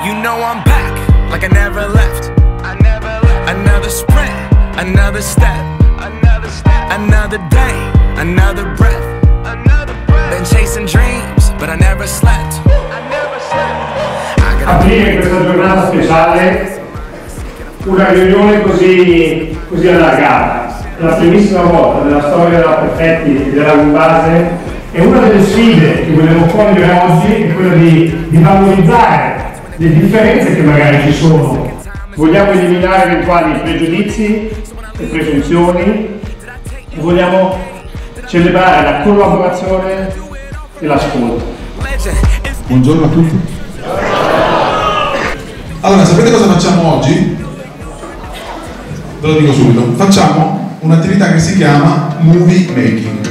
You know I'm back, like I never left. Another sprint, another step, another day, another breath. Been chasing dreams, but I never slept. Aprire questa giornata speciale una riunione così allargata. È la primissima volta nella storia della Perfetti e della Gumbase, e una delle sfide che vogliamo cogliere oggi è quella di valorizzare le differenze che magari ci sono. Vogliamo eliminare eventuali pregiudizi e presunzioni e vogliamo celebrare la collaborazione e l'ascolto. Buongiorno a tutti. Allora, sapete cosa facciamo oggi? Ve lo dico subito. Facciamo un'attività che si chiama movie making.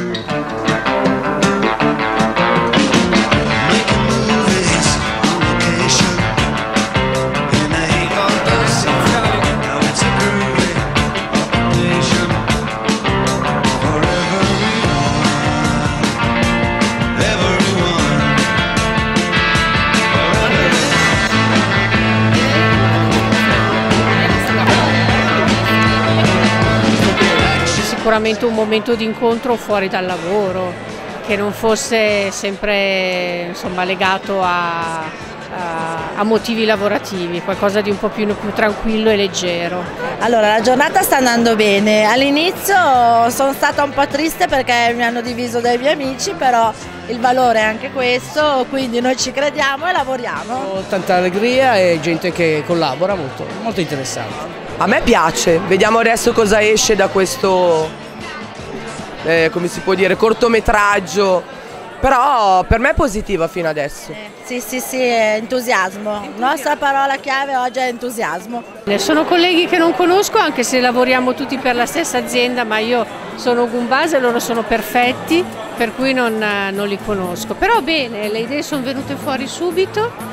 Sicuramente un momento di incontro fuori dal lavoro, che non fosse sempre, insomma, legato a motivi lavorativi, qualcosa di un po' più tranquillo e leggero. Allora, la giornata sta andando bene. All'inizio sono stata un po' triste perché mi hanno diviso dai miei amici, però il valore è anche questo, quindi noi ci crediamo e lavoriamo. Tanta allegria e gente che collabora, molto interessante. A me piace, vediamo adesso cosa esce da questo, come si può dire, cortometraggio, però per me è positiva fino adesso. Sì, è entusiasmo. La nostra parola chiave oggi è entusiasmo. Sono colleghi che non conosco, anche se lavoriamo tutti per la stessa azienda, ma io sono Gumbase e loro sono Perfetti, per cui non li conosco. Però bene, le idee sono venute fuori subito.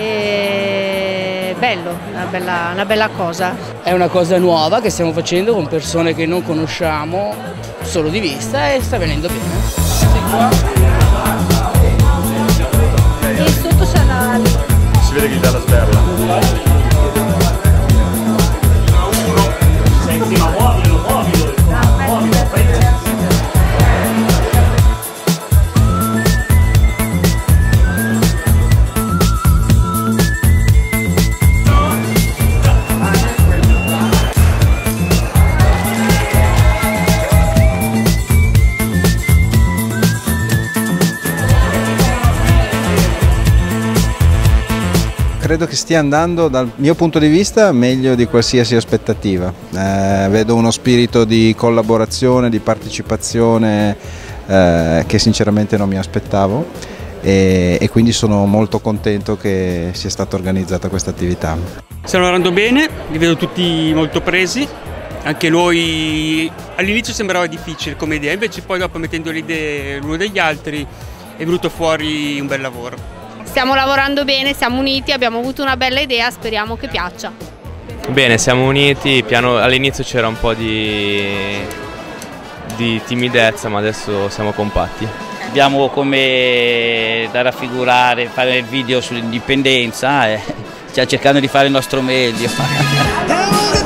E bello, una bella cosa. È una cosa nuova che stiamo facendo con persone che non conosciamo solo di vista e sta venendo bene. E sotto c'è la... Si vede che gli dà la sberla. Credo che stia andando, dal mio punto di vista, meglio di qualsiasi aspettativa. Vedo uno spirito di collaborazione, di partecipazione che sinceramente non mi aspettavo, e quindi sono molto contento che sia stata organizzata questa attività. Stiamo lavorando bene, li vedo tutti molto presi. Anche noi all'inizio sembrava difficile come idea, invece poi dopo, mettendo le idee l'uno degli altri, è venuto fuori un bel lavoro. Stiamo lavorando bene, siamo uniti, abbiamo avuto una bella idea, speriamo che piaccia. Bene, siamo uniti, all'inizio c'era un po' di timidezza, ma adesso siamo compatti. Abbiamo come da raffigurare, fare il video sull'indipendenza e stiamo cercando di fare il nostro meglio.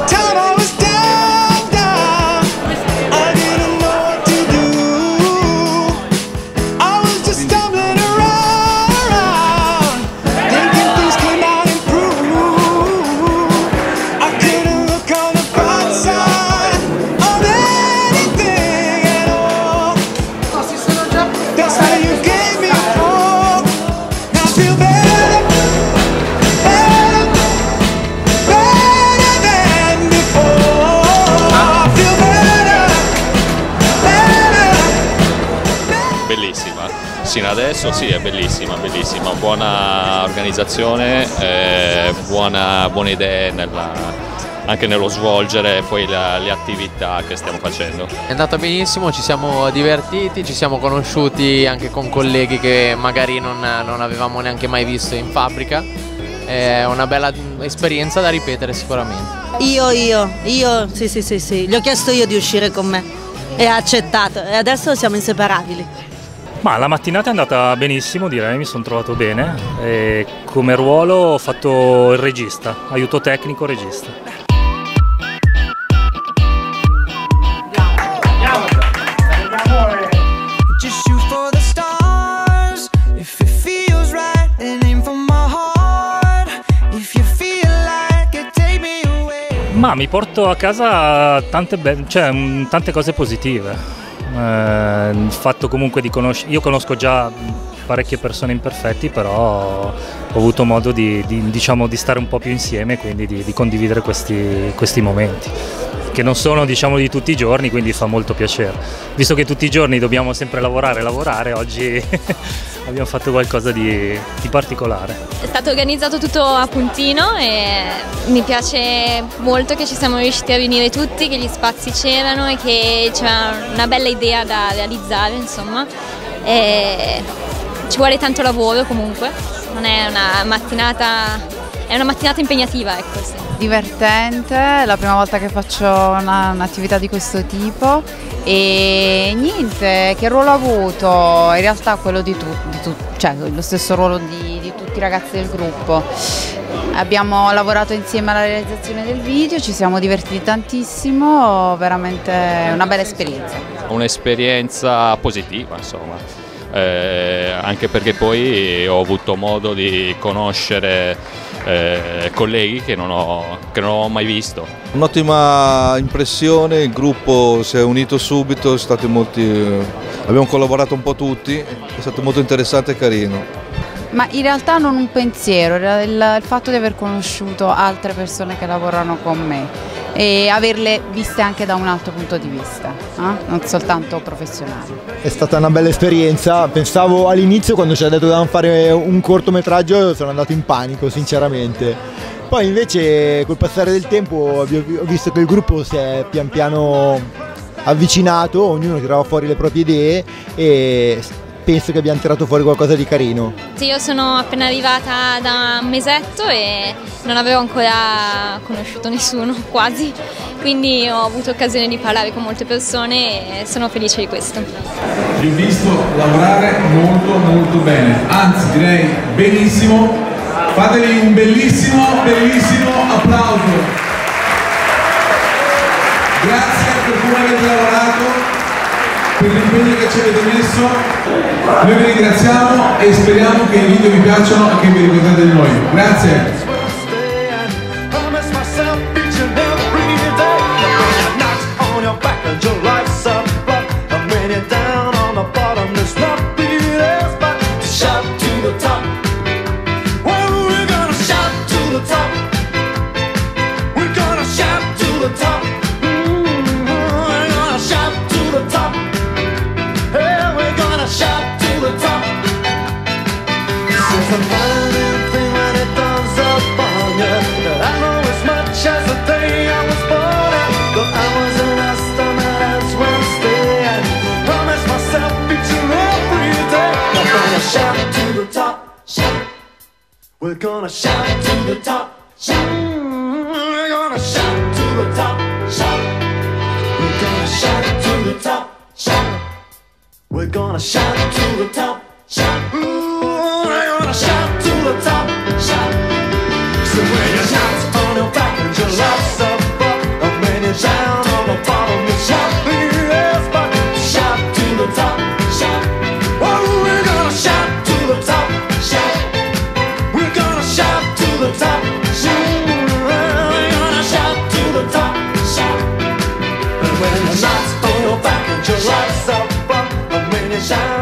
Sino adesso sì, è bellissima, buona organizzazione, buone idee anche nello svolgere poi le attività che stiamo facendo. È andata benissimo, ci siamo divertiti, ci siamo conosciuti anche con colleghi che magari non avevamo neanche mai visto in fabbrica. È una bella esperienza da ripetere sicuramente. Io, sì, gli ho chiesto io di uscire con me e ha accettato e adesso siamo inseparabili. Ma la mattinata è andata benissimo, direi, mi sono trovato bene. E come ruolo ho fatto il regista, aiuto tecnico regista. Ma mi porto a casa tante cose positive. Il fatto comunque di conoscere, io conosco già parecchie persone imperfetti, però ho avuto modo di stare un po' più insieme, quindi di condividere questi momenti, che non sono di tutti i giorni, quindi fa molto piacere. Visto che tutti i giorni dobbiamo sempre lavorare, oggi abbiamo fatto qualcosa di particolare. È stato organizzato tutto a puntino e mi piace molto che ci siamo riusciti a riunire tutti, che gli spazi c'erano e che c'era una bella idea da realizzare, insomma. E ci vuole tanto lavoro comunque, non è una mattinata, è una mattinata impegnativa, ecco. Sì. Divertente, è la prima volta che faccio un'attività di questo tipo e niente, che ruolo ho avuto? In realtà quello di tutti, cioè lo stesso ruolo di tutti i ragazzi del gruppo. Abbiamo lavorato insieme alla realizzazione del video, ci siamo divertiti tantissimo, veramente una bella esperienza. Un'esperienza positiva, insomma, anche perché poi ho avuto modo di conoscere colleghi che non ho mai visto. Un'ottima impressione, il gruppo si è unito subito, abbiamo collaborato un po' tutti, è stato molto interessante e carino. Ma in realtà non un pensiero, il fatto di aver conosciuto altre persone che lavorano con me e averle viste anche da un altro punto di vista, non soltanto professionale. È stata una bella esperienza, pensavo all'inizio quando ci ha detto che dovevamo fare un cortometraggio sono andato in panico sinceramente, poi invece col passare del tempo ho visto che il gruppo si è pian piano avvicinato, ognuno tirava fuori le proprie idee e penso che abbiamo tirato fuori qualcosa di carino. Sì, io sono appena arrivata da un mesetto e non avevo ancora conosciuto nessuno, quasi, quindi ho avuto occasione di parlare con molte persone e sono felice di questo. Vi ho visto lavorare molto molto bene, anzi direi benissimo, fatevi un bellissimo applauso. Grazie per come avete lavorato, per l'impegno che ci avete messo, noi vi ringraziamo e speriamo che i video vi piacciono e che vi ricordiate di noi. Grazie! We're gonna shout to the top, shout. We're gonna shout to the top, shout. We're gonna shout to the top, shout. We're gonna shout to the top, shout. We're gonna shout to the top, shout. So when you shout on your back and your love's up, and when you shout on the bottom, you shout yes, but shout to the top, shout. Oh, we're gonna shout to the top, shout. Shout to the top, shout. We're gonna shout to the top, shout. And when the light's on your back and your lights up, and when you shout.